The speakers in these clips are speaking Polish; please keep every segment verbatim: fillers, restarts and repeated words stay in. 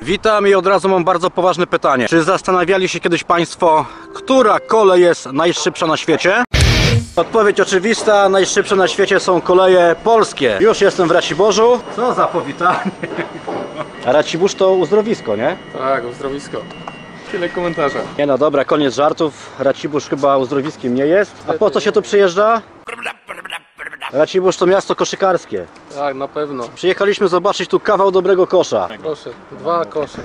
Witam i od razu mam bardzo poważne pytanie. Czy zastanawiali się kiedyś Państwo, która kolej jest najszybsza na świecie? Odpowiedź oczywista, najszybsze na świecie są koleje polskie. Już jestem w Raciborzu. Co za powitanie. A Racibórz to uzdrowisko, nie? Tak, uzdrowisko. Tyle komentarza. Nie no dobra, koniec żartów. Racibórz chyba uzdrowiskiem nie jest. A po co się tu przyjeżdża? Racibórz to miasto koszykarskie. Tak, na pewno. Przyjechaliśmy zobaczyć tu kawał dobrego kosza. Proszę, dwa kosze.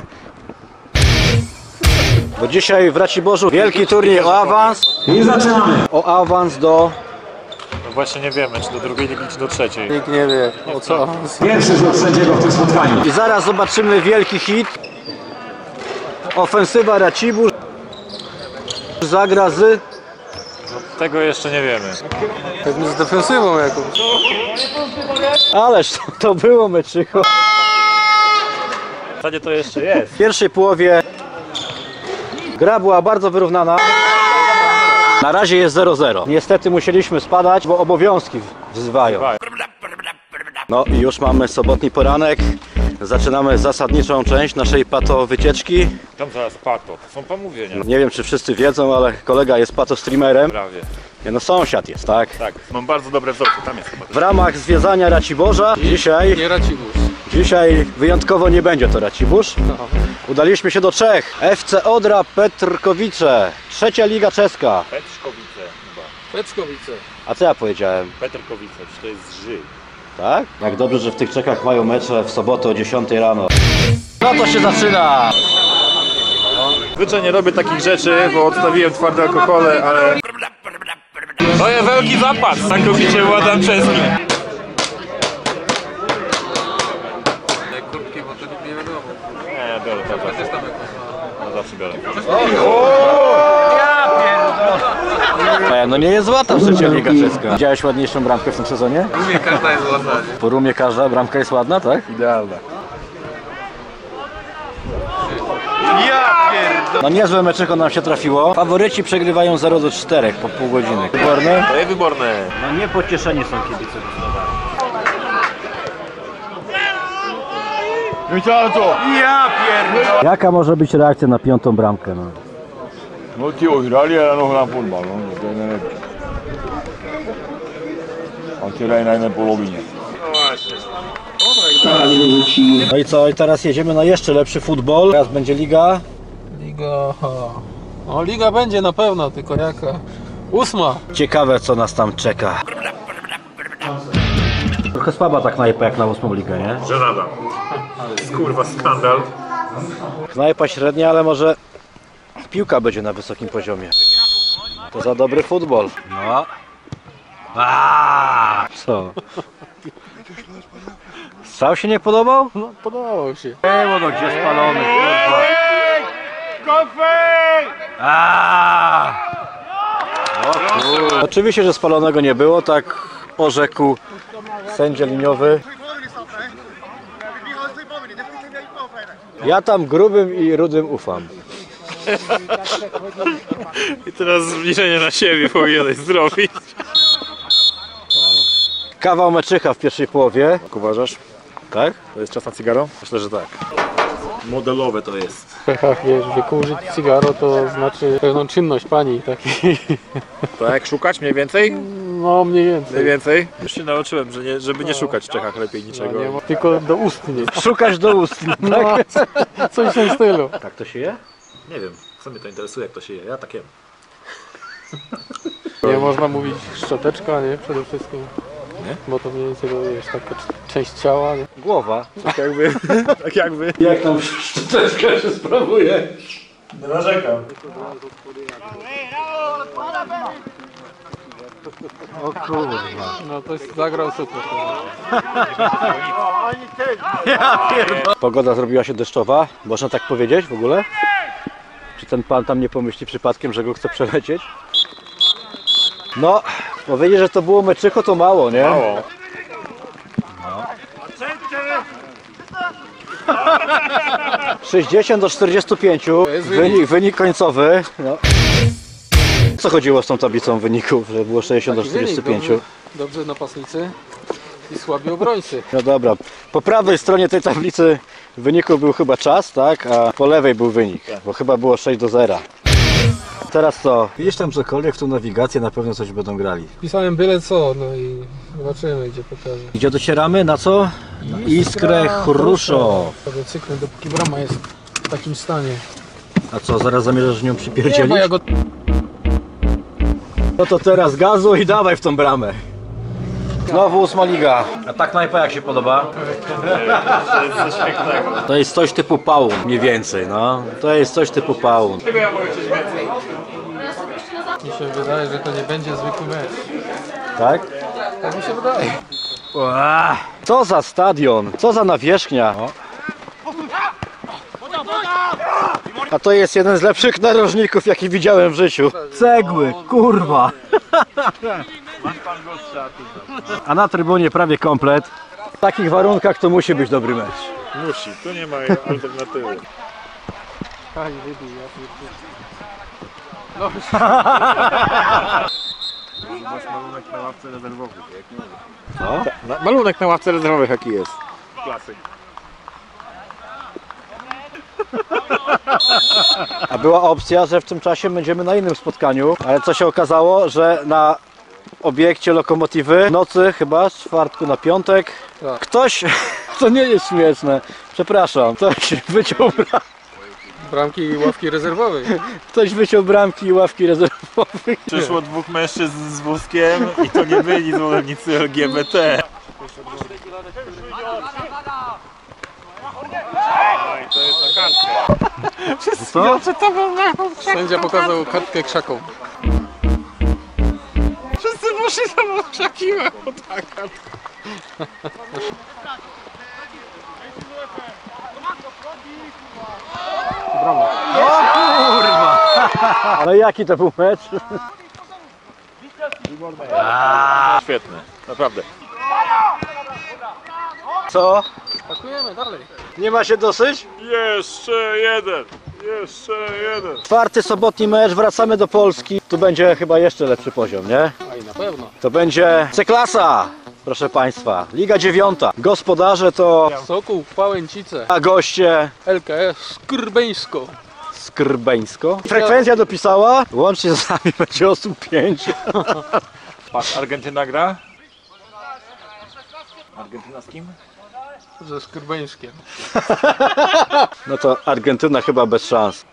Bo dzisiaj w Raciborzu wielki turniej o awans. I zaczynamy! O awans do... No właśnie nie wiemy, czy do drugiej ligi, czy do trzeciej. Nikt nie wie o co. Pierwszy rzut sędziego w tym spotkaniu. I zaraz zobaczymy wielki hit. Ofensywa Racibórz zagra z... Tego jeszcze nie wiemy. Pewnie z defensywą jakąś. Ależ to, to było meczycho. W zasadzie to jeszcze jest. W pierwszej połowie gra była bardzo wyrównana. Na razie jest zero zero. Niestety musieliśmy spadać, bo obowiązki wzywają. No i już mamy sobotni poranek. Zaczynamy zasadniczą część naszej pato wycieczki. Tam zaraz pato, to są pomówienia. Nie wiem, czy wszyscy wiedzą, ale kolega jest pato streamerem. Prawie. Nie no, sąsiad jest, tak? Tak, mam bardzo dobre wzorce, tam jest chyba. W ramach zwiedzania Raciborza dzisiaj, Nie Racibórz. dzisiaj wyjątkowo nie będzie to Racibórz. No. Udaliśmy się do Czech. F C Odra Petrkowice, trzecia liga czeska. Petrzkowice chyba. Peczkowice. A co ja powiedziałem? Petrkowice, czy to jest Ży? Tak? Jak dobrze, że w tych Czechach mają mecze w sobotę o dziesiątej rano. No to się zaczyna! Zwyczaj nie robię takich rzeczy, bo odstawiłem twarde alkohole, ale... To jest wielki zapas, całkowicie władam czeskim. Kurtki, bo to nikt nie wiadomo. Nie, ja biorę to zawsze. No zawsze biorę. E, no nie jest zła ta trzecia liga czeska. Widziałeś ładniejszą bramkę w tym sezonie? U mnie każda jest ładna. Po Rumie każda bramka jest ładna, tak? Idealna. No niezłe meczyko nam się trafiło. Faworyci przegrywają zero do czterech po pół godziny. Wyborne? To jest wyborne. No niepocieszeni są kibice. Ja pierdolę! Jaka może być reakcja na piątą bramkę? No? No ci ograli, ale no gram fotbal, no to jest najlepiej. On tyle na jednej polowinie. No właśnie. No i co? I teraz jedziemy na jeszcze lepszy futbol. Teraz będzie liga. Liga... O, liga będzie na pewno, tylko jaka? Ósma. Ciekawe, co nas tam czeka. Trochę słaba ta knajpa jak na ósmą ligę, nie? Żenada. Kurwa, skandal. Knajpa średnia, ale może piłka będzie na wysokim poziomie. To za dobry futbol. No. Aaaa! Co? Strzał się nie podobał? No, podobało się. Było no gdzie spalony, kurwa. Aaaa! O kurwa. Oczywiście, że spalonego nie było, tak orzekł sędzia liniowy. Ja tam grubym i rudym ufam. I teraz zbliżenie na siebie powinieneś zrobić. Kawał meczycha w pierwszej połowie. Jak uważasz? Tak? To jest czas na cygaro? Myślę, że tak. Modelowe to jest. W Czechach, wiesz, wykurzyć cygaro to znaczy pewną czynność pani takiej. Tak, szukać mniej więcej? No mniej więcej. Mniej więcej? Już się nauczyłem, że nie, żeby nie szukać w Czechach lepiej niczego. Nie ma, tylko do ust nie. Szukać do ust, tak? No, coś w tym stylu. Tak to się je? Nie wiem, co mnie to interesuje, jak to się je. Ja tak jem. Nie można mówić szczoteczka, nie? Przede wszystkim. Nie? Bo to mniej więcej to jest taka część ciała, nie? Głowa. Tak jakby, tak jakby. Jak tam szczoteczka się sprawuje? Narzekam. O kurwa. No to jest, zagrał super. Pogoda zrobiła się deszczowa. Można tak powiedzieć w ogóle? Czy ten pan tam nie pomyśli przypadkiem, że go chce przelecieć? No, powiedzieć, że to było meczycho, to mało, nie? Mało. sześćdziesiąt do czterdziestu pięciu. jest Wynik, wynik końcowy. No. Co chodziło z tą tablicą wyników, że było sześćdziesiąt do czterdziestu pięciu? Dobrze, dobrze napastnicy. i słabi obrońcy. No dobra, po prawej stronie tej tablicy wyniku był chyba czas, tak? A po lewej był wynik, bo chyba było sześć do zera. Teraz co? Widzisz tam cokolwiek w tą nawigację, na pewno coś będą grali. Pisałem byle co, no i zobaczymy, gdzie pokażę. Gdzie docieramy? Na co? Na Iskrę Chruszow. Tego cyklu, dopóki brama jest w takim stanie. A co, zaraz zamierzasz nią Nie, przypierdzielić? bo ja go... No to teraz gazu i dawaj w tą bramę. Znowu ósma liga. A ta knajpa jak się podoba? To jest coś typu Paun, mniej więcej, no. To jest coś typu Paun. Mi się wydaje, że to nie będzie zwykły mecz. Tak? Tak mi się wydaje. Ua, co za stadion, co za nawierzchnia. A to jest jeden z lepszych narożników, jaki widziałem w życiu. Cegły, kurwa. A na trybunie prawie komplet. W takich warunkach to musi być dobry mecz. Musi, tu nie ma alternatywy. Aj, wybij, ja pierdolę. No, Masz malunek na ławce rezerwowych. Co? Na, malunek na ławce rezerwowych jaki jest? Klasyk. A była opcja, że w tym czasie będziemy na innym spotkaniu, ale co się okazało, że na obiekcie Lokomotywy w nocy chyba z czwartku na piątek Tak. ktoś, to nie jest śmieszne, przepraszam, ktoś wyciął, bra... bramki i ławki rezerwowej. ktoś wyciął bramki i ławki rezerwowych. Przyszło dwóch mężczyzn z wózkiem i to nie byli zwolennicy L G B T. No i to jest na kartkę. Co? Sędzia pokazał kartkę krzaką. Wszyscy poszli tam okrzakiwać. Brama. No i jaki to był mecz? Świetne, naprawdę. Co? Pakujemy dalej. Nie ma się dosyć? Jeszcze jeden, jeszcze jeden. Czwarty sobotni mecz, wracamy do Polski. Tu będzie chyba jeszcze lepszy poziom, nie? A i na pewno. To będzie C-klasa, proszę Państwa. Liga dziewiąta. Gospodarze to... Sokół, Pałęcice, A goście L K S, Skrbeńsko. Skrbeńsko. Frekwencja dopisała. Łącznie z nami będzie osób pięć. Patrz, Argentyna gra? Argentyna z kim? Ze Skrbeńskiem. No to Argentyna chyba bez szans.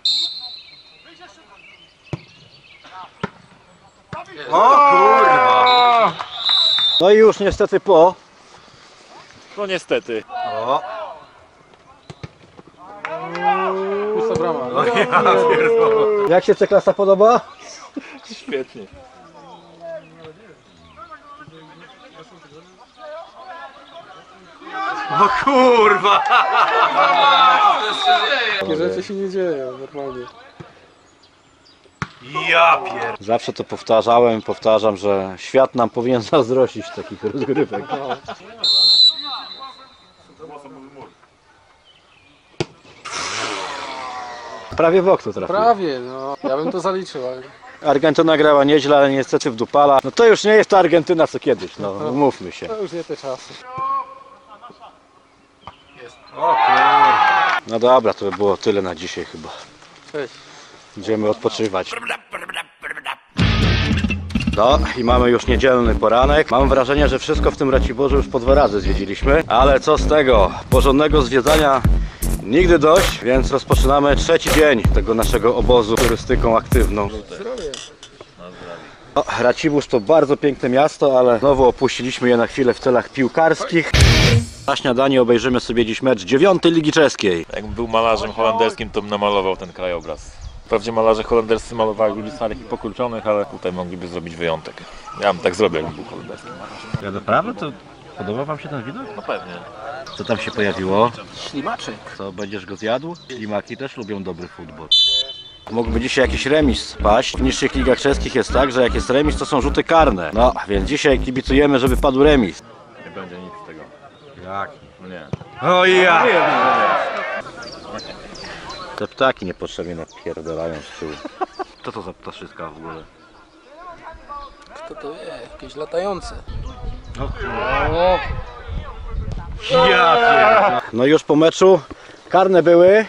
O kurwa! No i już niestety po. No niestety. O. Pusta brama. Jak się C-klasa podoba? Świetnie. O kurwa! Takie rzeczy się nie dzieją normalnie. Ja pier... Zawsze to powtarzałem, powtarzam, że świat nam powinien zazdrościć takich rozgrywek. Prawie w okno trafił. Prawie, no. Ja bym to zaliczył, ale... Argentyna grała nieźle, ale niestety w dupala. No to już nie jest ta Argentyna co kiedyś, no umówmy się. To już nie te czasy. No dobra, to by było tyle na dzisiaj chyba. Cześć. Idziemy odpoczywać. No i mamy już niedzielny poranek. Mam wrażenie, że wszystko w tym Raciborzu już po dwa razy zwiedziliśmy. Ale co z tego? Porządnego zwiedzania nigdy dość, więc rozpoczynamy trzeci dzień tego naszego obozu turystyką aktywną. Zdrowie. No, Racibórz to bardzo piękne miasto, ale znowu opuściliśmy je na chwilę w celach piłkarskich. Na śniadanie obejrzymy sobie dziś mecz dziewiątej Ligi Czeskiej. Jakbym był malarzem holenderskim, to bym namalował ten krajobraz. Wprawdzie malarze holenderscy malowali ludzi starych i pokluczonych, ale tutaj mogliby zrobić wyjątek. Ja bym tak zrobił, jakbym był holenderskim malarzem. Ja naprawdę? To podoba Wam się ten widok? No pewnie. Co tam się pojawiło? Ślimaczek. Co, będziesz go zjadł? Ślimaki też lubią dobry futbol. Mógłby dzisiaj jakiś remis spaść. W niższych ligach czeskich jest tak, że jak jest remis, to są rzuty karne. No, więc dzisiaj kibicujemy, żeby padł remis. Nie będzie nic z tego. Jak? No nie. O ja! Te ptaki niepotrzebnie napierdalają z tyłu. Co to za ptaszyska w ogóle? Kto to wie? Jakieś latające. No już po meczu karne były.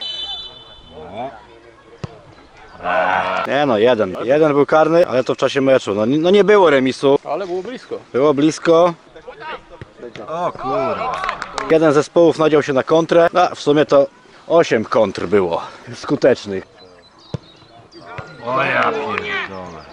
Nie no, jeden. Jeden był karny, ale to w czasie meczu. No, no nie było remisu. Ale było blisko. Było blisko. O kurwa. Jeden z zespołów nadział się na kontrę. No, w sumie to osiem kontr było skutecznych. O ja pierdolę.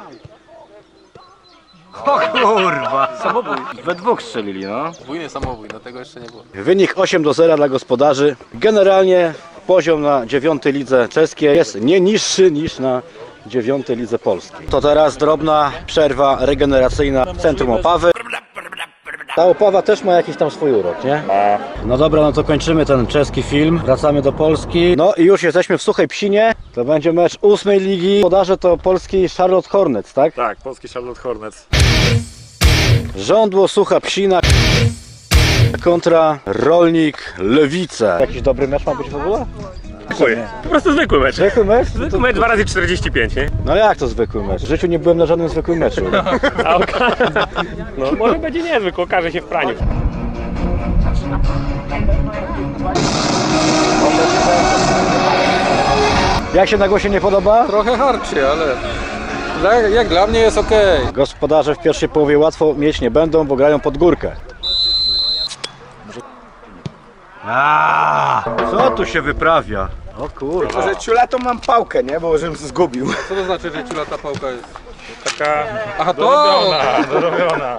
O kurwa. Samobój. We dwóch strzelili, no. Podwójny samobój, no tego jeszcze nie było. Wynik osiem do zera dla gospodarzy. Generalnie poziom na dziewiątej lidze czeskiej jest nie niższy niż na dziewiątej lidze polskiej. To teraz drobna przerwa regeneracyjna w centrum Opawy. Ta Opawa też ma jakiś tam swój urok, nie? No dobra, no to kończymy ten czeski film. Wracamy do Polski. No i już jesteśmy w Suchej Psinie. To będzie mecz ósmej ligi. Podarze to polski Charlotte Hornets, tak? Tak, polski Charlotte Hornets. Żądło Sucha Psina kontra Rolnik Lewice. Jakiś dobry mecz ma być w ogóle? Zwykły. Po prostu zwykły mecz. Zwykły mecz? Zwykły mecz dwa razy czterdzieści pięć, nie? No jak to zwykły mecz? W życiu nie byłem na żadnym zwykłym meczu. A oka... No może będzie niezwykły, okaże się w praniu. Jak się na głosie nie podoba? Trochę harczy, ale dla, jak dla mnie jest ok. Gospodarze w pierwszej połowie łatwo mieć nie będą, bo grają pod górkę. A, co tu się wyprawia? O kurwa. Że ciula to mam pałkę, nie? Bo żebym zgubił. Co to znaczy, że ciula ta pałka jest? Taka Aha, to! dorobiona, dorobiona.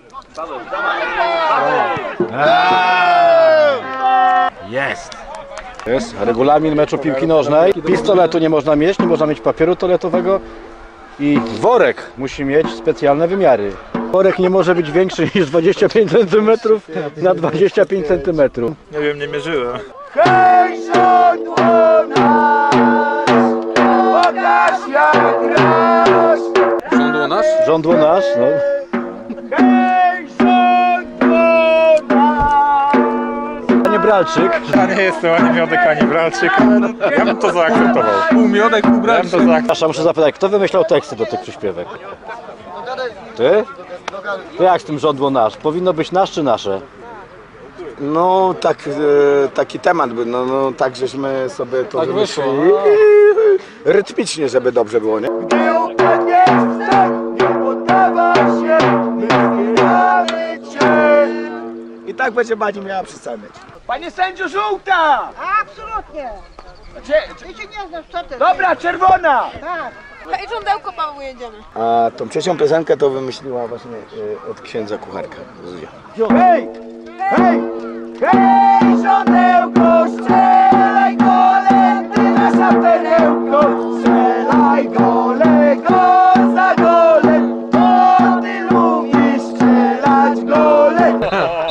Jest. Jest regulamin meczu piłki nożnej. Pistoletu nie można mieć, nie można mieć papieru toaletowego. I worek musi mieć specjalne wymiary. Worek nie może być większy niż dwadzieścia pięć centymetrów na dwadzieścia pięć centymetrów. Nie wiem, nie mierzyłem. Hej, żądło nas, pokaż jak grasz. Żądło nasz? Żądło nasz, no. Hej, żądło nas. Panie Bralczyk. Ja nie jestem ani miodek, ani bralczyk. Ja bym to zaakceptował. Pół miodek, pół Ja bym to bralczyk. zaakceptował. Muszę zapytać, kto wymyślał teksty do tych przyśpiewek? Ty? To jak z tym żądło nasz? Powinno być nasz czy nasze? No tak, e, taki temat był, no, no tak żeśmy sobie to Tak wyszło. wymyślili. Rytmicznie, żeby dobrze było, nie? Gdy upadnie wstęp, nie poddawaj się, my wspieramy cię. I tak będzie pani miała przy całym meczu. Panie sędzio, żółta! Absolutnie! Cie- Ty się nie znasz, co ty? Dobra, czerwona! Tak. Hej, żądełko, Paweł, jedziemy. A tą trzecią piosenkę to wymyśliła właśnie e, od księdza kucharka Zuzia. Hej! Hej! Hej, żonełko, strzelaj gole, ty nasza perełko, strzelaj gole, gol za golem, bo ty lubisz strzelać gole.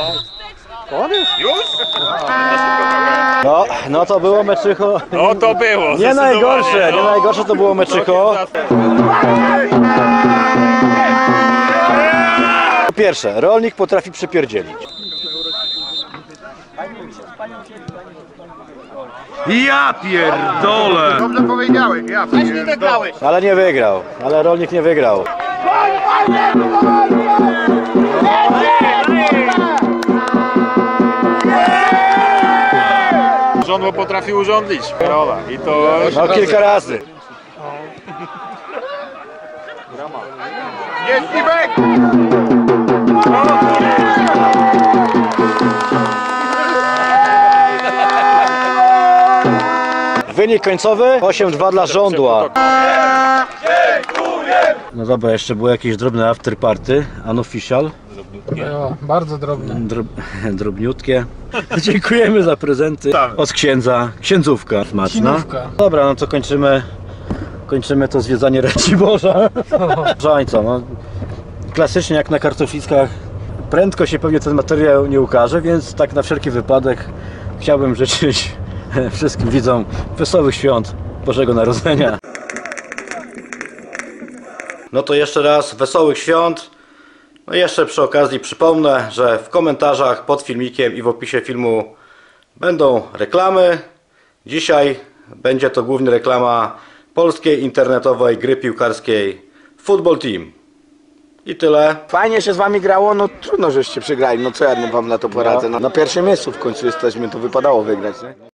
No, no to było meczycho. No to było. Nie najgorsze, zdecydowanie, nie no. najgorsze to było meczycho. Po pierwsze, rolnik potrafi przypierdzielić. Ja pierdolę! Dobrze powiedziałeś, ja pierdolę. Ale nie wygrał, ale rolnik nie wygrał. Żądło potrafi urządlić. Rola. I to... No kilka razy. Jest Tibek! Wynik końcowy osiem dwa dla żądła. No dobra, jeszcze było jakieś drobne afterparty, unofficial, No, bardzo drobne. Drob, drobniutkie. Dziękujemy za prezenty od księdza, księdzówka smaczna. Kinówka. Dobra, no to kończymy, kończymy to zwiedzanie Raciborza. Żańca, no klasycznie jak na kartofliskach, prędko się pewnie ten materiał nie ukaże, więc tak na wszelki wypadek chciałbym życzyć wszystkim widzom wesołych świąt Bożego Narodzenia. No to jeszcze raz wesołych świąt. No i jeszcze przy okazji przypomnę, że w komentarzach pod filmikiem i w opisie filmu będą reklamy. Dzisiaj będzie to głównie reklama polskiej internetowej gry piłkarskiej Football Team. I tyle. Fajnie się z wami grało, no trudno żeście przegrali, no co ja wam na to poradzę. No, na pierwszym miejscu w końcu jesteśmy, to wypadało wygrać, nie?